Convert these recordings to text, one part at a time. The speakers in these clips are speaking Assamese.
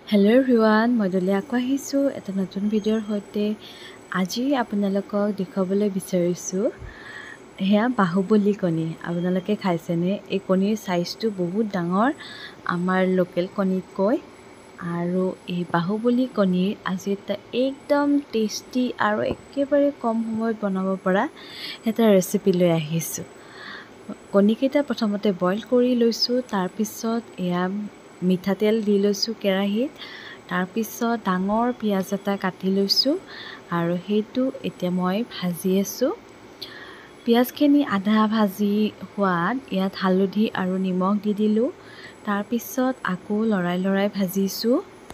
হেল্ল' এভৰিৱান, মই দলি আকৌ আহিছোঁ এটা নতুন ভিডিঅ'ৰ সৈতে। আজি আপোনালোকক দেখুৱাবলৈ বিচাৰিছোঁ সেয়া বাহুবলী কণী। আপোনালোকে খাইছেনে? এই কণীৰ চাইজটো বহুত ডাঙৰ আমাৰ লোকেল কণীতকৈ। আৰু এই বাহুবলী কণীৰ আজি এটা একদম টেষ্টি আৰু একেবাৰে কম সময়ত বনাব পৰা এটা ৰেচিপি লৈ আহিছোঁ। কণীকেইটা প্ৰথমতে বইল কৰি লৈছোঁ, তাৰপিছত এয়া মিঠাতেল দি লৈছোঁ কেৰাহীত। তাৰপিছত ডাঙৰ পিঁয়াজ এটা কাটি লৈছোঁ আৰু সেইটো এতিয়া মই ভাজি আছোঁ। পিঁয়াজখিনি আধা ভাজি হোৱাত ইয়াত হালধি আৰু নিমখ দি দিলোঁ। তাৰপিছত আকৌ লৰাই ভাজিছোঁ।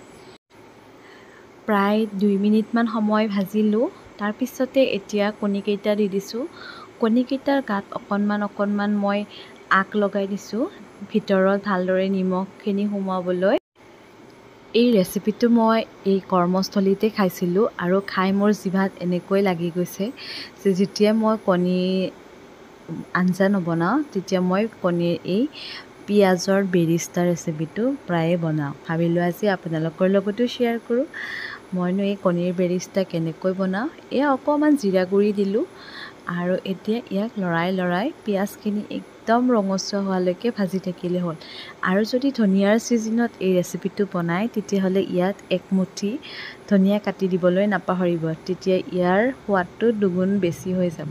প্ৰায় 2 মিনিটমান সময় ভাজিলোঁ। তাৰপিছতে এতিয়া কণীকেইটা দি দিছোঁ। কণীকেইটাৰ গাত অকণমান মই আগ লগাই দিছোঁ ভিতৰত ভালদৰে নিমখখিনি সোমাবলৈ। এই ৰেচিপিটো মই এই কৰ্মস্থলীতে খাইছিলোঁ আৰু খাই মোৰ জিভাত এনেকৈ লাগি গৈছে যে যেতিয়া মই কণী আঞ্জা নবনাওঁ তেতিয়া মই কণীৰ এই পিঁয়াজৰ বেৰিষ্টা ৰেচিপিটো প্ৰায়ে বনাওঁ। ভাবিলোঁ আজি আপোনালোকৰ লগতো শ্বেয়াৰ কৰোঁ মইনো এই কণীৰ বেৰিষ্টা কেনেকৈ বনাওঁ। এয়া অকণমান জিৰা গুড়ি দিলোঁ আৰু এতিয়া ইয়াক লৰাই পিঁয়াজখিনি একদম ৰঙচুৱা হোৱালৈকে ভাজি থাকিলে হ'ল। আৰু যদি ধনিয়াৰ ছিজনত এই ৰেচিপিটো বনায় তেতিয়াহ'লে ইয়াত একমুঠি ধনিয়া কাটি দিবলৈ নাপাহৰিব, তেতিয়া ইয়াৰ সোৱাদটো দুগুণ বেছি হৈ যাব।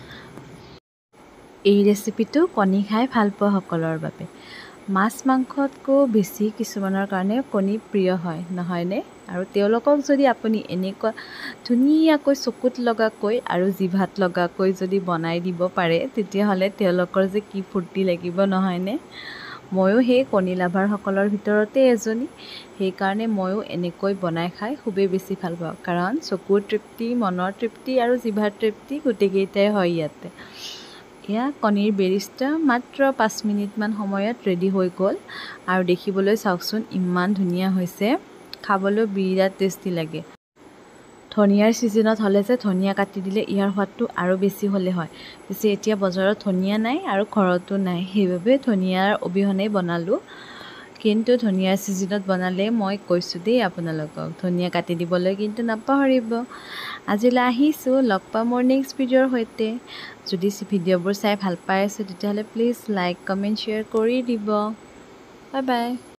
এই ৰেচিপিটো কণী খাই ভাল পোৱা সকলৰ বাবে। মাছ মাংসতকৈ বেছি কিছুমানৰ কাৰণে কণী প্ৰিয় হয়, নহয়নে? আৰু তেওঁলোকক যদি আপুনি এনেকুৱা ধুনীয়াকৈ চকুত লগাকৈ আৰু জিভাত লগাকৈ যদি বনাই দিব পাৰে তেতিয়াহ'লে তেওঁলোকৰ যে কি ফূৰ্তি লাগিব, নহয়নে? ময়ো সেই কণী লাভাৰসকলৰ ভিতৰতে এজনী। সেইকাৰণে ময়ো এনেকৈ বনাই খাই খুবেই বেছি ভাল পাওঁ, কাৰণ চকুৰ তৃপ্তি, মনৰ তৃপ্তি আৰু জিভাৰ তৃপ্তি গোটেইকেইটাই হয় ইয়াতে। এয়া কণীৰ বেৰিষ্টা মাত্ৰ 5 মিনিটমান সময়ত ৰেডি হৈ গ'ল আৰু দেখিবলৈ চাওকচোন ইমান ধুনীয়া হৈছে, খাবলৈ বিৰাট টেষ্টি লাগে। ধনিয়াৰ ছিজনত হ'লে যে ধনিয়া কাটি দিলে ইয়াৰ সোৱাদটো আৰু বেছি হ'লে হয়। পিছে এতিয়া বজাৰত ধনিয়া নাই আৰু ঘৰতো নাই, সেইবাবে ধনিয়াৰ অবিহনে বনালোঁ। কিন্তু ধনিয়াৰ ছিজনত বনালে মই কৈছোঁ দেই আপোনালোকক ধনিয়া কাটি দিবলৈ কিন্তু নাপাহৰিব। আজিলৈ আহিছোঁ, লগ পাম মোৰ নেক্সট ভিডিঅ'ৰ সৈতে। যদি ভিডিঅ'বোৰ চাই ভাল পাই আছে তেতিয়াহ'লে প্লিজ লাইক, কমেণ্ট, শ্বেয়াৰ কৰি দিব। Bye bye.